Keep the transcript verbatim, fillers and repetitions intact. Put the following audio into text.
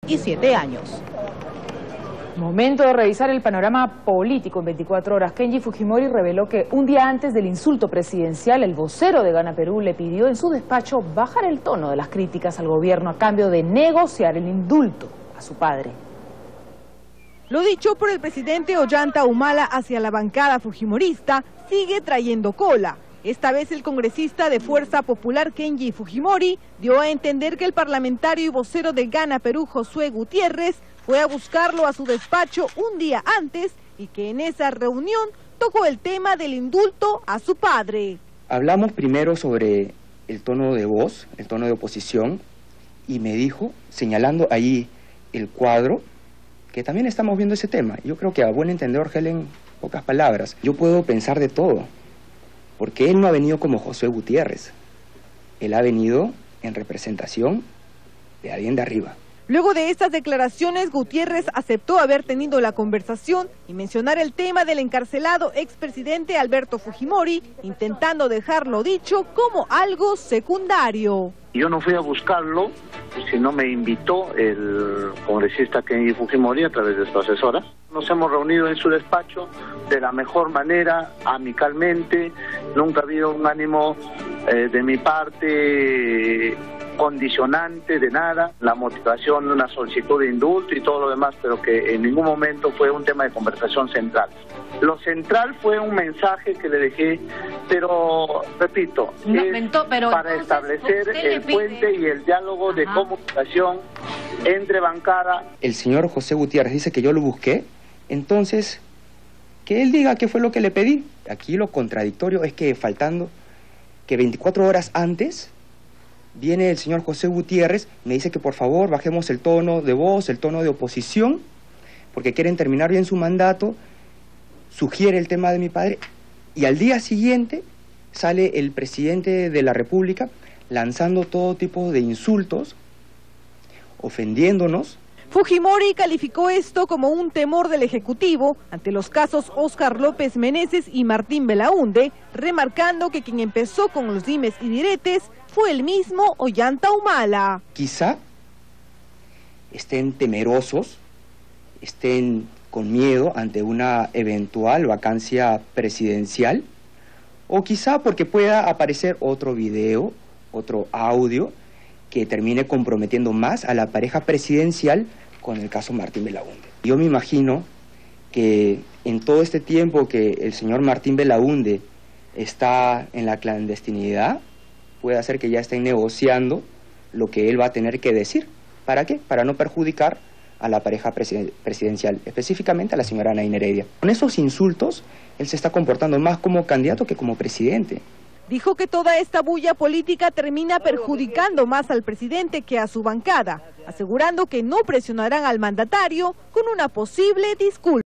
y siete años. Momento de revisar el panorama político en veinticuatro horas. Kenji Fujimori reveló que un día antes del insulto presidencial, el vocero de Gana Perú le pidió en su despacho bajar el tono de las críticas al gobierno a cambio de negociar el indulto a su padre. Lo dicho por el presidente Ollanta Humala hacia la bancada fujimorista sigue trayendo cola. Esta vez el congresista de Fuerza Popular Kenji Fujimori dio a entender que el parlamentario y vocero de Gana Perú, Josué Gutiérrez, fue a buscarlo a su despacho un día antes y que en esa reunión tocó el tema del indulto a su padre. Hablamos primero sobre el tono de voz, el tono de oposición, y me dijo, señalando ahí el cuadro, que también estamos viendo ese tema. Yo creo que a buen entendedor, Helen, pocas palabras, yo puedo pensar de todo, porque él no ha venido como Josué Gutiérrez, él ha venido en representación de alguien de arriba. Luego de estas declaraciones, Gutiérrez aceptó haber tenido la conversación y mencionar el tema del encarcelado expresidente Alberto Fujimori, intentando dejarlo dicho como algo secundario. Yo no fui a buscarlo, sino me invitó el congresista Kenji Fujimori a través de su asesora. Nos hemos reunido en su despacho de la mejor manera, amicalmente. Nunca ha habido un ánimo eh, de mi parte condicionante de nada, la motivación de una solicitud de indulto y todo lo demás, pero que en ningún momento fue un tema de conversación central. Lo central fue un mensaje que le dejé, pero repito, No, es mentó, pero para entonces, establecer el pide... puente y el diálogo de Ajá. comunicación entre bancada. El señor José Gutiérrez dice que yo lo busqué, entonces que él diga qué fue lo que le pedí. Aquí lo contradictorio es que faltando que veinticuatro horas antes viene el señor José Gutiérrez, me dice que por favor bajemos el tono de voz, el tono de oposición, porque quieren terminar bien su mandato, sugiere el tema de mi padre, y al día siguiente sale el presidente de la República lanzando todo tipo de insultos, ofendiéndonos. Fujimori calificó esto como un temor del Ejecutivo ante los casos Óscar López Meneses y Martín Belaúnde, remarcando que quien empezó con los dimes y diretes fue el mismo Ollanta Humala. Quizá estén temerosos, estén con miedo ante una eventual vacancia presidencial, o quizá porque pueda aparecer otro video, otro audio, que termine comprometiendo más a la pareja presidencial con el caso Martín Belaúnde. Yo me imagino que en todo este tiempo que el señor Martín Belaúnde está en la clandestinidad, puede hacer que ya estén negociando lo que él va a tener que decir. ¿Para qué? Para no perjudicar a la pareja presiden- presidencial, específicamente a la señora Nainer Heredia. Con esos insultos, él se está comportando más como candidato que como presidente. Dijo que toda esta bulla política termina perjudicando más al presidente que a su bancada, asegurando que no presionarán al mandatario con una posible disculpa.